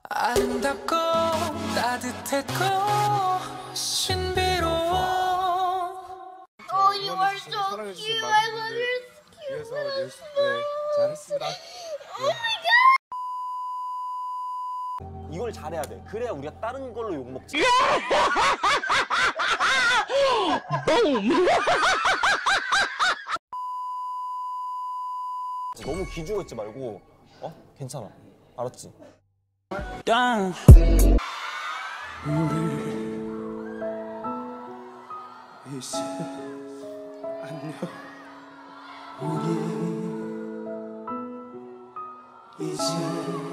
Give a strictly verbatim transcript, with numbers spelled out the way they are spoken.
아름답고 따뜻했고 신비로워. Oh, you are so cute. I love your 위해서 열심히 네, 잘했습니다. Oh my god. 이걸 잘해야 돼. 그래야 우리가 다른 걸로 욕 먹지. 너무 기죽어 있지 말고, 어? 괜찮아. 알았지? 땅. 이제 안녕. 우리 이제